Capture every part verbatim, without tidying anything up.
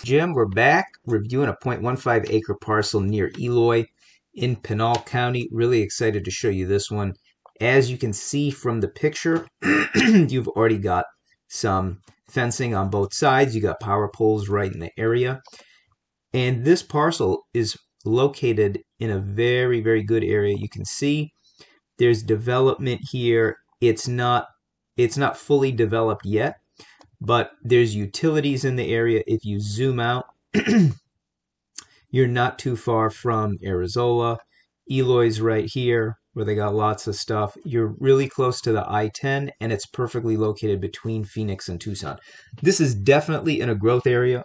Jim, we're back reviewing a zero point one five acre parcel near Eloy in Pinal County. Really excited to show you this one. As you can see from the picture, you've already got some fencing on both sides. You got power poles right in the area. And this parcel is located in a very, very good area. You can see there's development here. It's not it's not fully developed yet, but there's utilities in the area. If you zoom out, you're not too far from Arizona. Eloy's right here where they got lots of stuff. You're really close to the I ten, and it's perfectly located between Phoenix and Tucson. This is definitely in a growth area.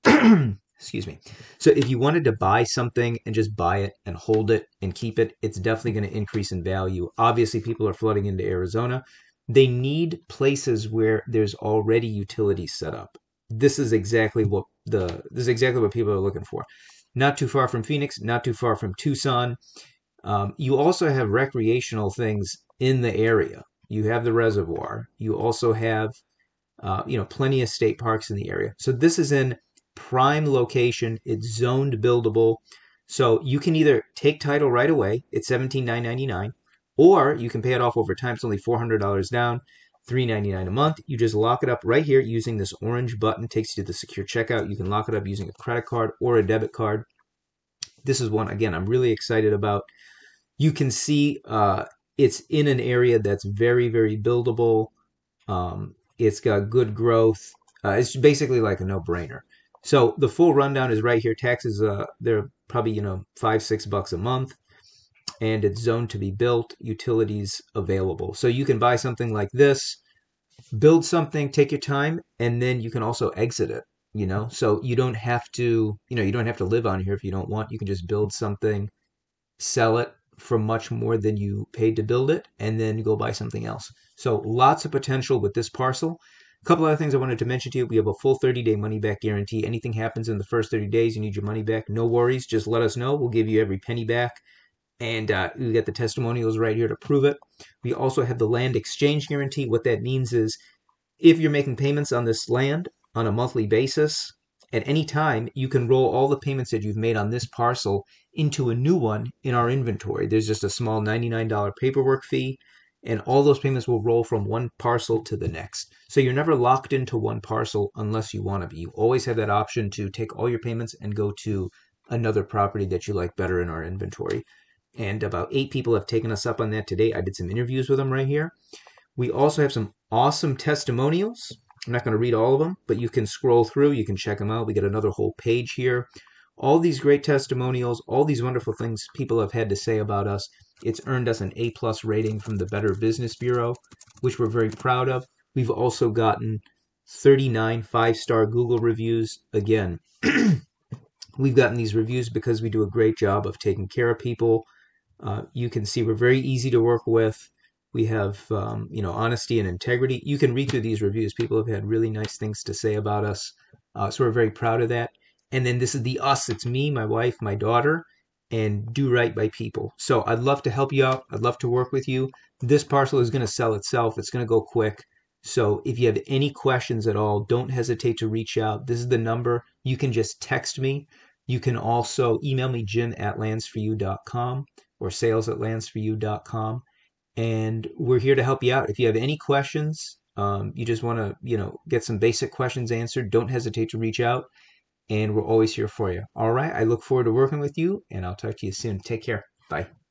Excuse me. So if you wanted to buy something and just buy it and hold it and keep it, it's definitely going to increase in value. Obviously, people are flooding into Arizona. They need places where there's already utilities set up. This is exactly what the this is exactly what people are looking for. Not too far from Phoenix, not too far from Tucson. Um, you also have recreational things in the area. You have the reservoir. You also have, uh, you know, plenty of state parks in the area. So this is in prime location. It's zoned buildable. So you can either take title right away. It's seventeen thousand nine hundred ninety-nine dollars, or you can pay it off over time. It's only four hundred dollars down, three hundred ninety-nine dollars a month. You just lock it up right here using this orange button. Takes you to the secure checkout. You can lock it up using a credit card or a debit card. This is one, again, I'm really excited about. You can see uh, it's in an area that's very, very buildable. Um, it's got good growth. Uh, it's basically like a no-brainer. So the full rundown is right here. Taxes, uh, they're probably, you know, five, six bucks a month. And it's zoned to be built, utilities available. So you can buy something like this, build something, take your time, and then you can also exit it, you know? So you don't have to, you know, you don't have to live on here if you don't want. You can just build something, sell it for much more than you paid to build it, and then go buy something else. So lots of potential with this parcel. A couple other things I wanted to mention to you. We have a full thirty day money back guarantee. Anything happens in the first thirty days, you need your money back, no worries. Just let us know. We'll give you every penny back. And uh, we get the testimonials right here to prove it. We also have the land exchange guarantee. What that means is if you're making payments on this land on a monthly basis, at any time, you can roll all the payments that you've made on this parcel into a new one in our inventory. There's just a small ninety-nine dollar paperwork fee, and all those payments will roll from one parcel to the next. So you're never locked into one parcel unless you want to be. You always have that option to take all your payments and go to another property that you like better in our inventory. And about eight people have taken us up on that today. I did some interviews with them right here. We also have some awesome testimonials. I'm not going to read all of them, but you can scroll through. You can check them out. We got another whole page here. All these great testimonials, all these wonderful things people have had to say about us. It's earned us an A plus rating from the Better Business Bureau, which we're very proud of. We've also gotten thirty-nine five-star Google reviews. Again, we've gotten these reviews because we do a great job of taking care of people. Uh, you can see we're very easy to work with. We have, um, you know, honesty and integrity. You can read through these reviews. People have had really nice things to say about us. Uh, so we're very proud of that. And then this is the us. It's me, my wife, my daughter, and do right by people. So I'd love to help you out. I'd love to work with you. This parcel is going to sell itself. It's going to go quick. So if you have any questions at all, don't hesitate to reach out. This is the number. You can just text me. You can also email me, jim at lands for you dot com or sales at lands for you dot com. And we're here to help you out. If you have any questions, um, you just want to, you know, get some basic questions answered, don't hesitate to reach out. And we're always here for you. All right. I look forward to working with you, and I'll talk to you soon. Take care. Bye.